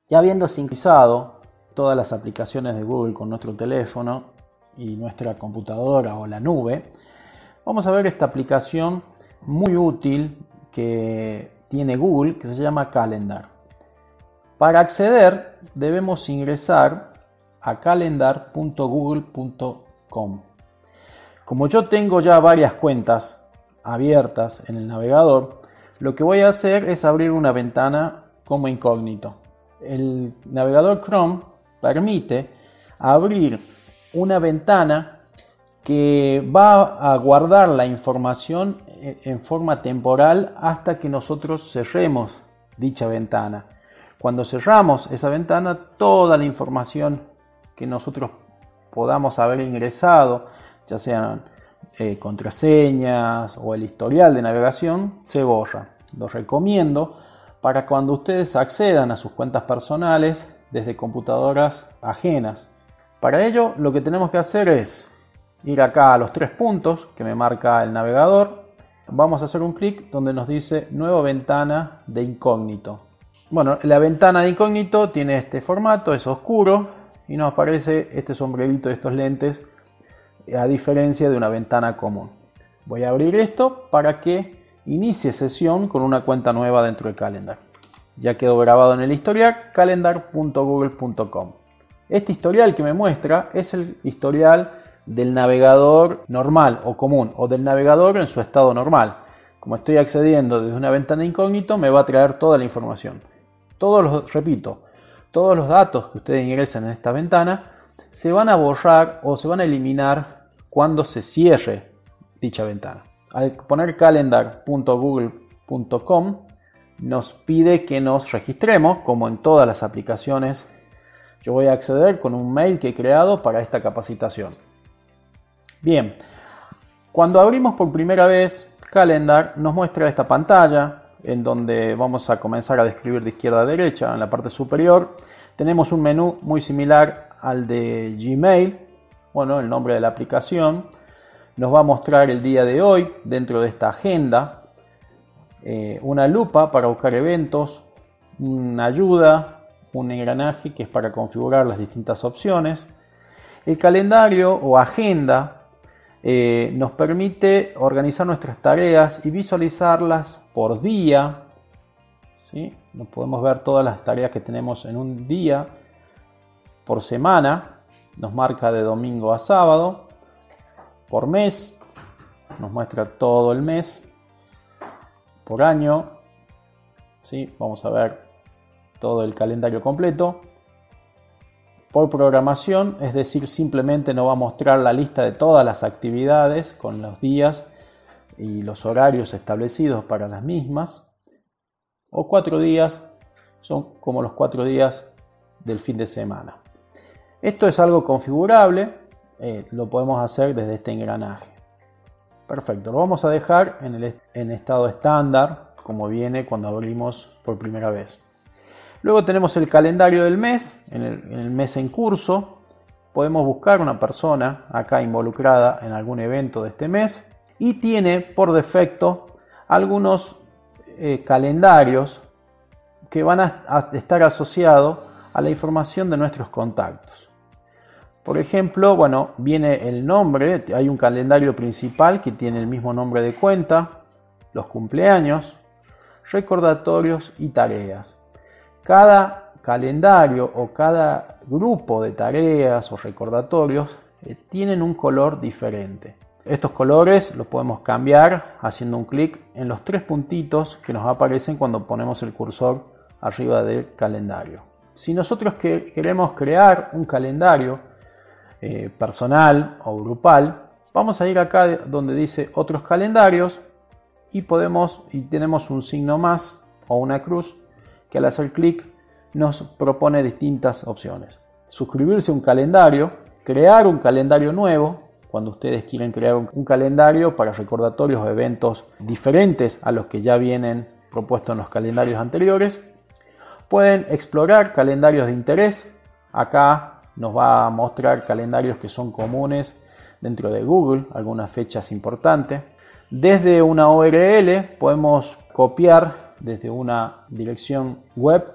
Ya habiendo sincronizado todas las aplicaciones de Google con nuestro teléfono y nuestra computadora o la nube, vamos a ver esta aplicación muy útil que tiene Google, que se llama Calendar. Para acceder debemos ingresar a calendar.google.com. Como yo tengo ya varias cuentas abiertas en el navegador, lo que voy a hacer es abrir una ventana como incógnito. El navegador Chrome permite abrir una ventana que va a guardar la información en forma temporal hasta que nosotros cerremos dicha ventana. Cuando cerramos esa ventana, toda la información que nosotros podamos haber ingresado, ya sean contraseñas o el historial de navegación, se borra. Lo recomiendo para cuando ustedes accedan a sus cuentas personales desde computadoras ajenas. Para ello, lo que tenemos que hacer es ir acá a los 3 puntos que me marca el navegador. Vamos a hacer un clic donde nos dice nueva ventana de incógnito. Bueno, la ventana de incógnito tiene este formato, es oscuro y nos aparece este sombrerito de estos lentes, a diferencia de una ventana común. Voy a abrir esto para que inicie sesión con una cuenta nueva dentro de Calendar. Ya quedó grabado en el historial calendar.google.com. Este historial que me muestra es el historial del navegador normal o común, o del navegador en su estado normal. Como estoy accediendo desde una ventana incógnito, me va a traer toda la información. Repito, todos los datos que ustedes ingresen en esta ventana se van a borrar o se van a eliminar cuando se cierre dicha ventana. Al poner calendar.google.com nos pide que nos registremos, como en todas las aplicaciones. Yo voy a acceder con un mail que he creado para esta capacitación. Bien, cuando abrimos por primera vez Calendar, nos muestra esta pantalla en donde vamos a comenzar a describir de izquierda a derecha. En la parte superior tenemos un menú muy similar al de Gmail, bueno, el nombre de la aplicación. Nos va a mostrar el día de hoy dentro de esta agenda, una lupa para buscar eventos, una ayuda, un engranaje que es para configurar las distintas opciones. El calendario o agenda nos permite organizar nuestras tareas y visualizarlas por día. ¿Sí? Nos podemos ver todas las tareas que tenemos en un día, por semana, nos marca de domingo a sábado, por mes, nos muestra todo el mes, por año, ¿sí? Vamos a ver todo el calendario completo. Por programación, es decir, simplemente nos va a mostrar la lista de todas las actividades con los días y los horarios establecidos para las mismas. O 4 días, son como los 4 días del fin de semana. Esto es algo configurable, lo podemos hacer desde este engranaje. Perfecto, lo vamos a dejar en estado estándar, como viene cuando abrimos por primera vez. Luego tenemos el calendario del mes, en el mes en curso. Podemos buscar una persona acá involucrada en algún evento de este mes. Y tiene por defecto algunos calendarios que van a estar asociados a la información de nuestros contactos. Por ejemplo, bueno, viene el nombre, hay un calendario principal que tiene el mismo nombre de cuenta, los cumpleaños, recordatorios y tareas. Cada calendario o cada grupo de tareas o recordatorios tienen un color diferente. Estos colores los podemos cambiar haciendo un clic en los 3 puntitos que nos aparecen cuando ponemos el cursor arriba del calendario. Si nosotros queremos crear un calendario personal o grupal, vamos a ir acá donde dice otros calendarios y tenemos un signo más o una cruz que al hacer clic nos propone distintas opciones. Suscribirse a un calendario, crear un calendario nuevo, cuando ustedes quieren crear un calendario para recordatorios o eventos diferentes a los que ya vienen propuestos en los calendarios anteriores. Pueden explorar calendarios de interés. Acá nos va a mostrar calendarios que son comunes dentro de Google, algunas fechas importantes. Desde una URL podemos copiar desde una dirección web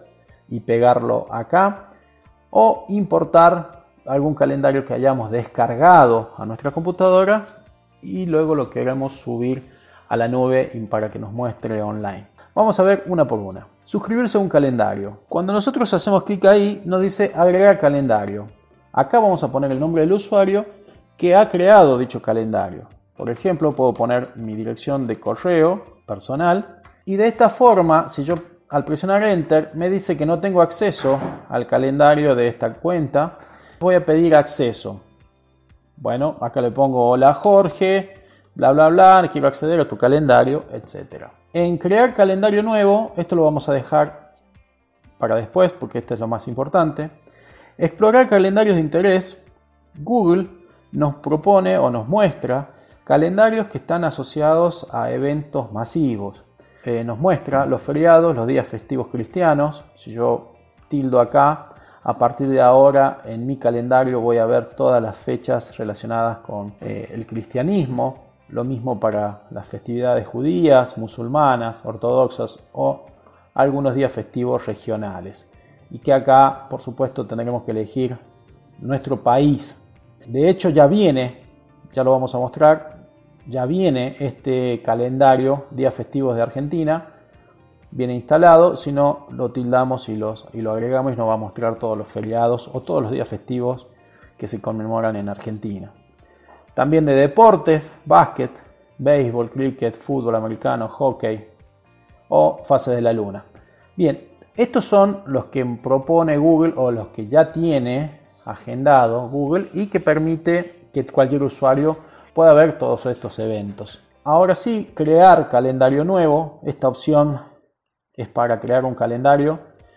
y pegarlo acá, o importar algún calendario que hayamos descargado a nuestra computadora y luego lo queremos subir a la nube para que nos muestre online. Vamos a ver una por una. Suscribirse a un calendario. Cuando nosotros hacemos clic ahí, nos dice agregar calendario. Acá vamos a poner el nombre del usuario que ha creado dicho calendario. Por ejemplo, puedo poner mi dirección de correo personal y de esta forma, si yo al presionar Enter me dice que no tengo acceso al calendario de esta cuenta, voy a pedir acceso. Bueno, acá le pongo hola Jorge, bla bla bla, quiero acceder a tu calendario, etc. En crear calendario nuevo, esto lo vamos a dejar para después porque este es lo más importante. Explorar calendarios de interés. Google nos propone o nos muestra calendarios que están asociados a eventos masivos. Nos muestra los feriados, los días festivos cristianos. Si yo tildo acá, a partir de ahora en mi calendario voy a ver todas las fechas relacionadas con el cristianismo. Lo mismo para las festividades judías, musulmanas, ortodoxas o algunos días festivos regionales. Y que acá, por supuesto, tendremos que elegir nuestro país. De hecho, ya lo vamos a mostrar, ya viene este calendario días festivos de Argentina. Viene instalado, si no lo tildamos y lo agregamos y nos va a mostrar todos los feriados o todos los días festivos que se conmemoran en Argentina. También de deportes, básquet, béisbol, cricket, fútbol americano, hockey o fase de la luna. Bien, estos son los que propone Google o los que ya tiene agendado Google y que permite que cualquier usuario pueda ver todos estos eventos. Ahora sí, crear calendario nuevo. Esta opción es para crear un calendario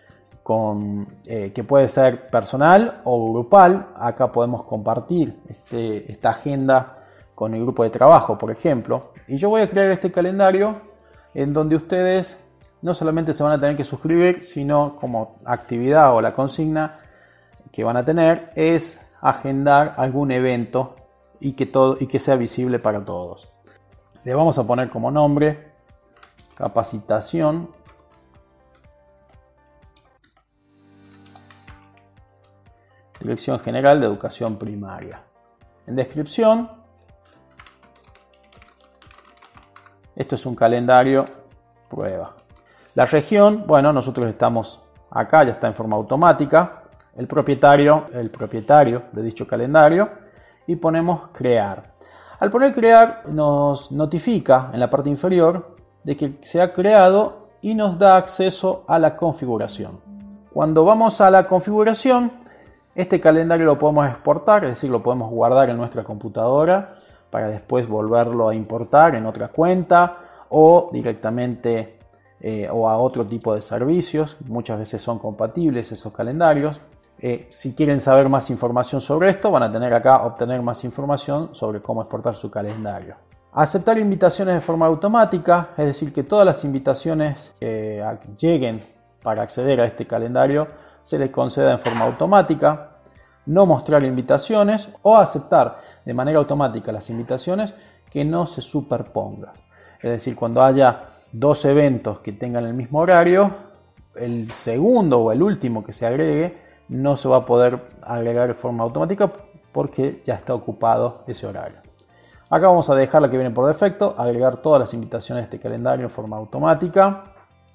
que puede ser personal o grupal. Acá podemos compartir esta agenda con el grupo de trabajo, por ejemplo. Y yo voy a crear este calendario en donde ustedes no solamente se van a tener que suscribir, sino como actividad o la consigna que van a tener es agendar algún evento y que sea visible para todos. Le vamos a poner como nombre capacitación Dirección General de Educación Primaria. En descripción, esto es un calendario prueba. La región, bueno, nosotros estamos acá, ya está en forma automática. El propietario de dicho calendario y ponemos crear. Al poner crear nos notifica en la parte inferior de que se ha creado y nos da acceso a la configuración. Cuando vamos a la configuración, este calendario lo podemos exportar, es decir, lo podemos guardar en nuestra computadora para después volverlo a importar en otra cuenta o directamente o a otro tipo de servicios. Muchas veces son compatibles esos calendarios. Si quieren saber más información sobre esto, van a tener acá obtener más información sobre cómo exportar su calendario. Aceptar invitaciones de forma automática, es decir, que todas las invitaciones que lleguen para acceder a este calendario se les conceda en forma automática. No mostrar invitaciones o aceptar de manera automática las invitaciones que no se superpongan. Es decir, cuando haya dos eventos que tengan el mismo horario, el segundo o el último que se agregue no se va a poder agregar de forma automática porque ya está ocupado ese horario. Acá vamos a dejar la que viene por defecto, agregar todas las invitaciones de este calendario en forma automática.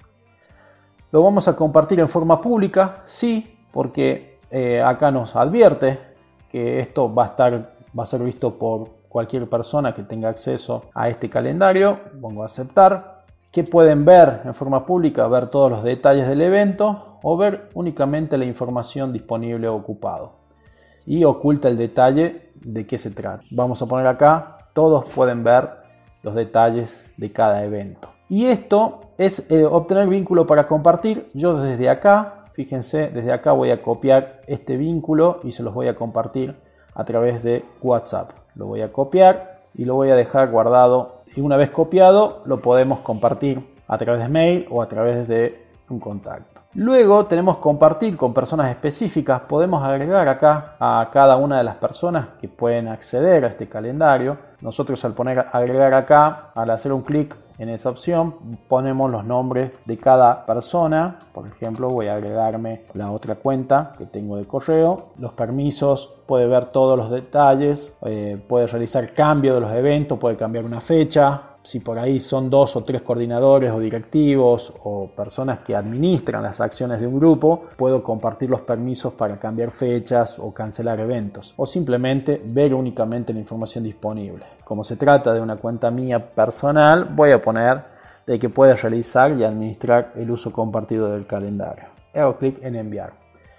Lo vamos a compartir en forma pública, sí, porque acá nos advierte que esto va a ser visto por cualquier persona que tenga acceso a este calendario. Pongo aceptar. Que pueden ver en forma pública, ver todos los detalles del evento o ver únicamente la información disponible o ocupado. Y oculta el detalle de qué se trata. Vamos a poner acá, todos pueden ver los detalles de cada evento. Y esto es obtener vínculo para compartir. Yo desde acá, fíjense, desde acá voy a copiar este vínculo y se los voy a compartir a través de WhatsApp. Lo voy a copiar y lo voy a dejar guardado. Y una vez copiado, lo podemos compartir a través de mail o a través de un contacto. Luego tenemos compartir con personas específicas. Podemos agregar acá a cada una de las personas que pueden acceder a este calendario. Nosotros al poner agregar acá, al hacer un clic en esa opción ponemos los nombres de cada persona. Por ejemplo, voy a agregarme la otra cuenta que tengo de correo. Los permisos, puede ver todos los detalles, puede realizar cambio de los eventos, puede cambiar una fecha. Si por ahí son 2 o 3 coordinadores o directivos o personas que administran las acciones de un grupo, puedo compartir los permisos para cambiar fechas o cancelar eventos, o simplemente ver únicamente la información disponible. Como se trata de una cuenta mía personal, voy a poner de que puede realizar y administrar el uso compartido del calendario. Hago clic en enviar.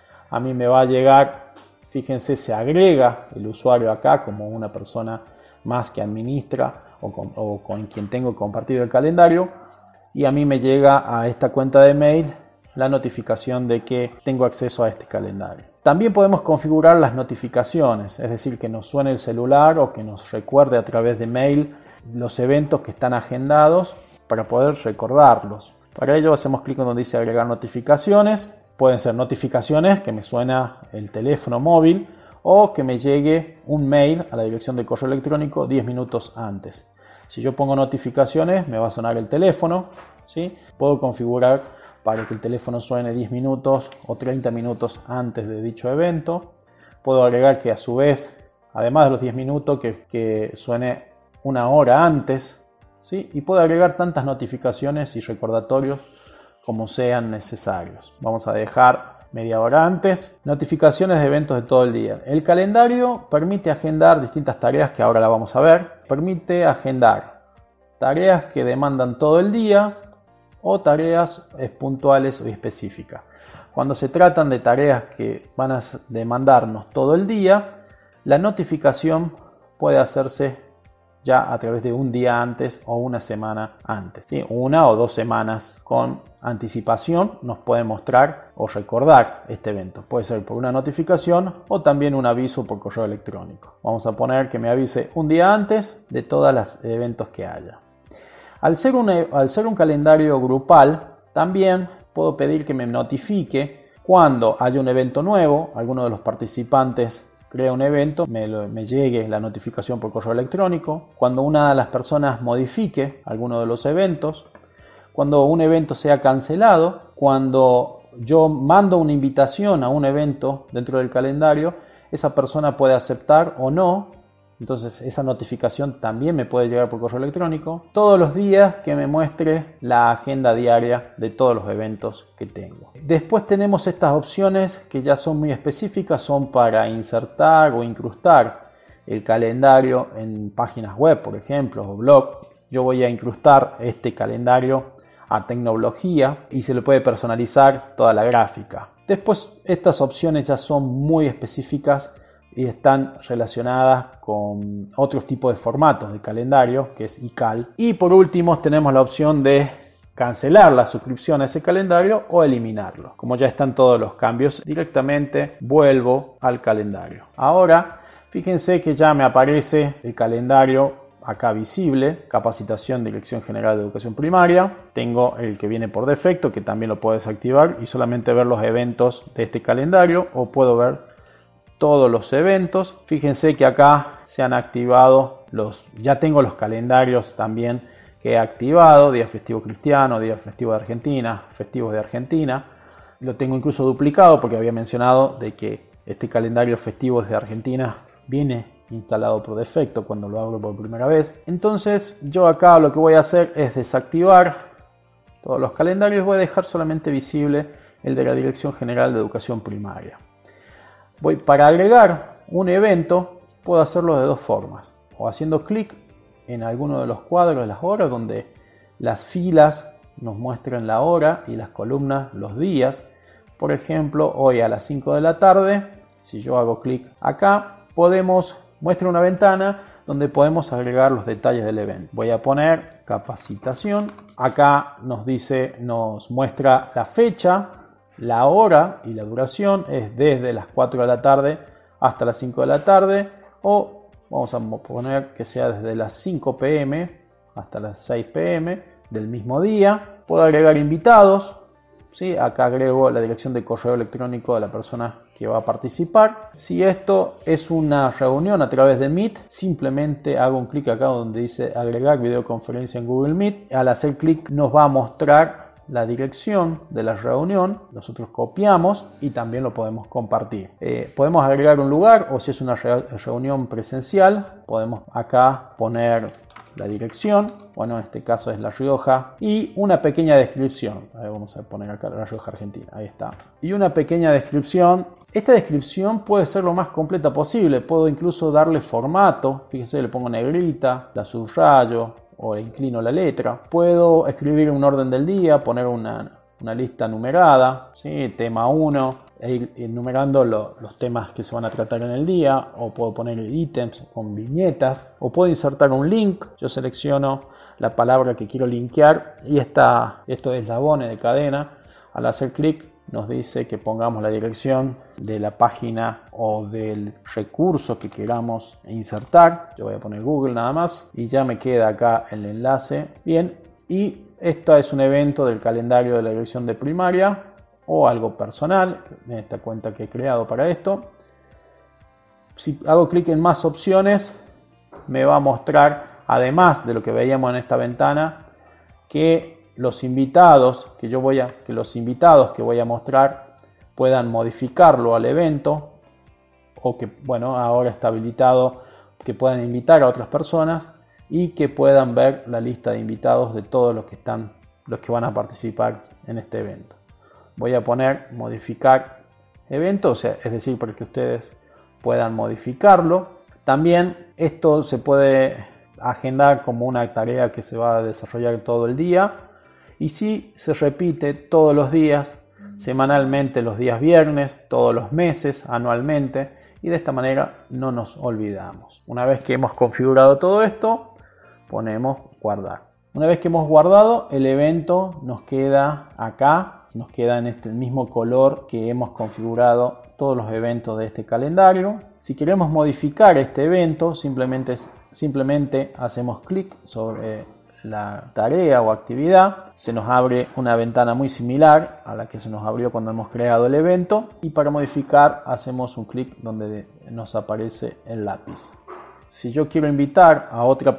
A mí me va a llegar, fíjense, se agrega el usuario acá como una persona más que administra o con quien tengo compartido el calendario, y a mí me llega a esta cuenta de mail la notificación de que tengo acceso a este calendario. También podemos configurar las notificaciones, es decir, que nos suene el celular o que nos recuerde a través de mail los eventos que están agendados para poder recordarlos. Para ello hacemos clic en donde dice agregar notificaciones. Pueden ser notificaciones que me suena el teléfono móvil o que me llegue un mail a la dirección de correo electrónico 10 minutos antes. Si yo pongo notificaciones, me va a sonar el teléfono, ¿sí? Puedo configurar para que el teléfono suene 10 minutos o 30 minutos antes de dicho evento. Puedo agregar que a su vez, además de los 10 minutos, que suene una hora antes, ¿sí? Y puedo agregar tantas notificaciones y recordatorios como sean necesarios. Vamos a dejar media hora antes. Notificaciones de eventos de todo el día. El calendario permite agendar distintas tareas que ahora la vamos a ver. Permite agendar tareas que demandan todo el día o tareas puntuales o específicas. Cuando se tratan de tareas que van a demandarnos todo el día, la notificación puede hacerse ya a través de un día antes o una semana antes, ¿sí? 1 o 2 semanas con anticipación nos puede mostrar o recordar este evento. Puede ser por una notificación o también un aviso por correo electrónico. Vamos a poner que me avise un día antes de todos los eventos que haya. Al ser un calendario grupal, también puedo pedir que me notifique cuando haya un evento nuevo. Alguno de los participantes crea un evento, me llegue la notificación por correo electrónico. Cuando una de las personas modifique alguno de los eventos. Cuando un evento sea cancelado. Cuando yo mando una invitación a un evento dentro del calendario, esa persona puede aceptar o no. Entonces esa notificación también me puede llegar por correo electrónico. Todos los días que me muestre la agenda diaria de todos los eventos que tengo. Después tenemos estas opciones que ya son muy específicas, son para insertar o incrustar el calendario en páginas web, por ejemplo, o blog. Yo voy a incrustar este calendario a Tecnología y se le puede personalizar toda la gráfica. Después estas opciones ya son muy específicas y están relacionadas con otros tipos de formatos de calendario, que es iCal. Y por último tenemos la opción de cancelar la suscripción a ese calendario o eliminarlo. Como ya están todos los cambios, directamente vuelvo al calendario. Ahora fíjense que ya me aparece el calendario acá visible, capacitación Dirección General de Educación Primaria. Tengo el que viene por defecto, que también lo puedo desactivar y solamente ver los eventos de este calendario, o puedo ver todos los eventos. Fíjense que acá se han activado ya tengo los calendarios también que he activado: Día Festivo Cristiano, Día Festivo de Argentina, Festivos de Argentina. Lo tengo incluso duplicado porque había mencionado de que este calendario Festivos de Argentina viene instalado por defecto cuando lo abro por primera vez. Entonces yo acá lo que voy a hacer es desactivar todos los calendarios. Voy a dejar solamente visible el de la Dirección General de Educación Primaria. Para agregar un evento puedo hacerlo de dos formas: o haciendo clic en alguno de los cuadros de las horas, donde las filas nos muestran la hora y las columnas los días. Por ejemplo, hoy a las 5 de la tarde, si yo hago clic acá, muestra una ventana donde podemos agregar los detalles del evento. Voy a poner capacitación. Acá nos muestra la fecha, la hora y la duración. Es desde las 4 de la tarde hasta las 5 de la tarde, o vamos a poner que sea desde las 5 p.m. hasta las 6 p.m. del mismo día. Puedo agregar invitados, ¿sí? Acá agrego la dirección de correo electrónico de la persona que va a participar. Si esto es una reunión a través de Meet, simplemente hago un clic acá donde dice agregar videoconferencia en Google Meet. Al hacer clic nos va a mostrar la dirección de la reunión, nosotros copiamos y también lo podemos compartir. Podemos agregar un lugar, o si es una reunión presencial, podemos acá poner la dirección, bueno, en este caso es La Rioja, y una pequeña descripción. Vamos a poner acá La Rioja, Argentina, ahí está. Y una pequeña descripción. Esta descripción puede ser lo más completa posible, puedo incluso darle formato, fíjense, le pongo negrita, la subrayo, o inclino la letra. Puedo escribir un orden del día, poner una lista numerada, ¿sí? Tema 1, e ir enumerando los temas que se van a tratar en el día, o puedo poner ítems con viñetas, o puedo insertar un link. Yo selecciono la palabra que quiero linkear y esto es eslabones de cadena. Al hacer clic nos dice que pongamos la dirección de la página o del recurso que queramos insertar. Yo voy a poner Google nada más y ya me queda acá el enlace. Bien, y esto es un evento del calendario de la dirección de primaria o algo personal en esta cuenta que he creado para esto. Si hago clic en más opciones, me va a mostrar, además de lo que veíamos en esta ventana, que los invitados que voy a mostrar puedan modificarlo al evento, o que, bueno, ahora está habilitado que puedan invitar a otras personas y que puedan ver la lista de invitados de todos los que van a participar en este evento. Voy a poner modificar evento, es decir, para que ustedes puedan modificarlo. También esto se puede agendar como una tarea que se va a desarrollar todo el día. Y si se repite todos los días, semanalmente los días viernes, todos los meses, anualmente, y de esta manera no nos olvidamos. Una vez que hemos configurado todo esto, ponemos guardar. Una vez que hemos guardado, el evento nos queda acá, nos queda en el mismo color que hemos configurado todos los eventos de este calendario. Si queremos modificar este evento, simplemente hacemos clic sobre la tarea o actividad, se nos abre una ventana muy similar a la que se nos abrió cuando hemos creado el evento, y para modificar hacemos un clic donde nos aparece el lápiz. Si yo quiero invitar a otra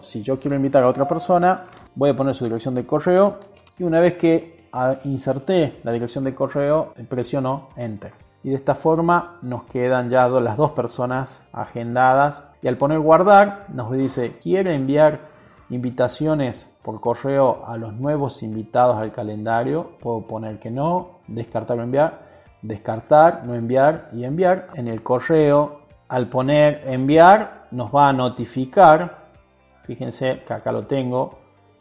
persona, voy a poner su dirección de correo y una vez que inserté la dirección de correo, presiono Enter. Y de esta forma nos quedan ya las dos personas agendadas, y al poner guardar nos dice: ¿quiere enviar invitaciones por correo a los nuevos invitados al calendario? Puedo poner que no, descartar o enviar, descartar, no enviar y enviar. En el correo, al poner enviar, nos va a notificar. Fíjense que acá lo tengo.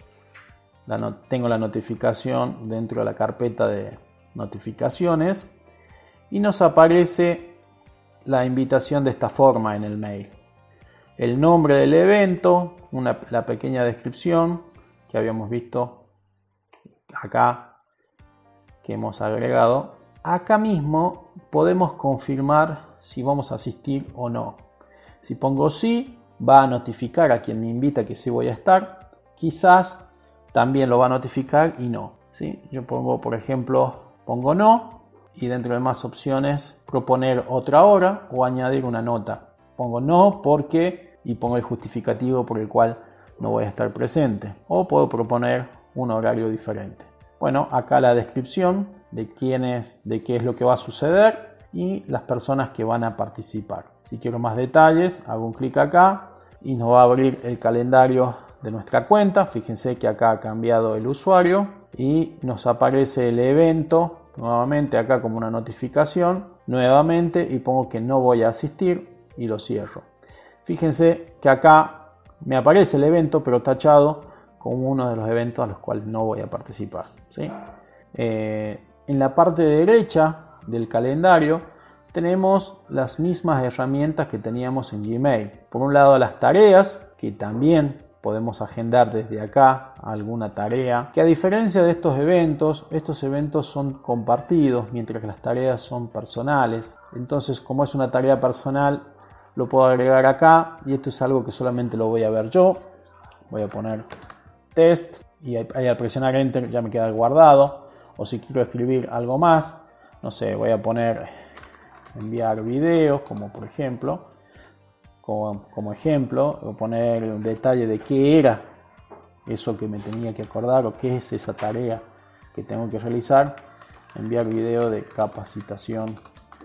Tengo la notificación dentro de la carpeta de notificaciones y nos aparece la invitación de esta forma en el mail. El nombre del evento, la pequeña descripción que habíamos visto acá, que hemos agregado. Acá mismo podemos confirmar si vamos a asistir o no. Si pongo sí, va a notificar a quien me invita que sí voy a estar. Quizás también lo va a notificar y no, ¿sí? Yo pongo, por ejemplo, pongo no, y dentro de más opciones proponer otra hora o añadir una nota. Pongo no porque, y pongo el justificativo por el cual no voy a estar presente. O puedo proponer un horario diferente. Bueno, acá la descripción de qué es lo que va a suceder y las personas que van a participar. Si quiero más detalles, hago un clic acá y nos va a abrir el calendario de nuestra cuenta. Fíjense que acá ha cambiado el usuario y nos aparece el evento nuevamente acá como una notificación nuevamente, y pongo que no voy a asistir y lo cierro. Fíjense que acá me aparece el evento pero tachado como uno de los eventos a los cuales no voy a participar, ¿sí? En la parte derecha del calendario tenemos las mismas herramientas que teníamos en Gmail. Por un lado, las tareas, que también podemos agendar desde acá alguna tarea, que a diferencia de estos eventos son compartidos, mientras que las tareas son personales. Entonces, como es una tarea personal, lo puedo agregar acá, y esto es algo que solamente lo voy a ver yo. Voy a poner test y ahí al presionar enter ya me queda guardado. o si quiero escribir algo más, no sé, voy a poner enviar videos, como por ejemplo, como ejemplo, voy a poner un detalle de qué era eso que me tenía que acordar o qué es esa tarea que tengo que realizar. Enviar video de capacitación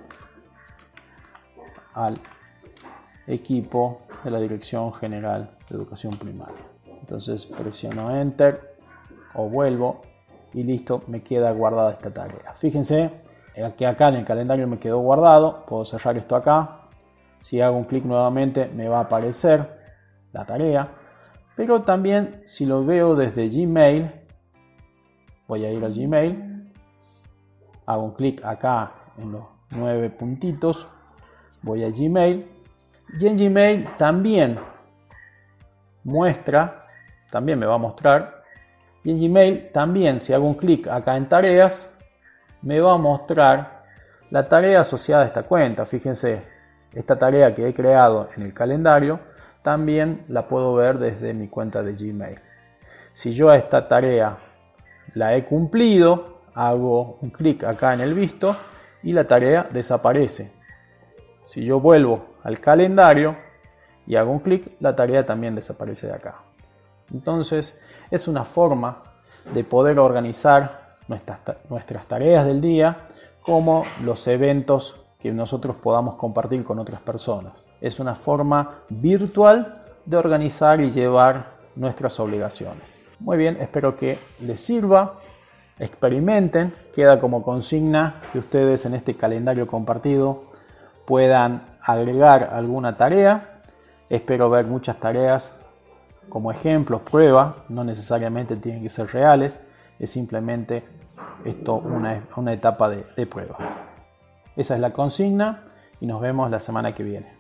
al equipo de la Dirección General de Educación Primaria. Entonces presiono Enter o vuelvo y listo, me queda guardada esta tarea. Fíjense que acá en el calendario me quedó guardado. Puedo cerrar esto acá. Si hago un clic nuevamente me va a aparecer la tarea. Pero también si lo veo desde Gmail, voy a ir al Gmail, hago un clic acá en los 9 puntitos, voy a Gmail y en Gmail también muestra, también me va a mostrar, y en Gmail también si hago un clic acá en tareas, me va a mostrar la tarea asociada a esta cuenta. Fíjense, esta tarea que he creado en el calendario también la puedo ver desde mi cuenta de Gmail. Si yo a esta tarea la he cumplido, hago un clic acá en el visto y la tarea desaparece. Si yo vuelvo al calendario y hago un clic, la tarea también desaparece de acá. Entonces es una forma de poder organizar nuestras tareas del día como los eventos que nosotros podamos compartir con otras personas. Es una forma virtual de organizar y llevar nuestras obligaciones. Muy bien, espero que les sirva. Experimenten. Queda como consigna que ustedes en este calendario compartido puedan agregar alguna tarea. Espero ver muchas tareas como ejemplos, prueba. No necesariamente tienen que ser reales. Es simplemente esto una etapa de prueba. Esa es la consigna y nos vemos la semana que viene.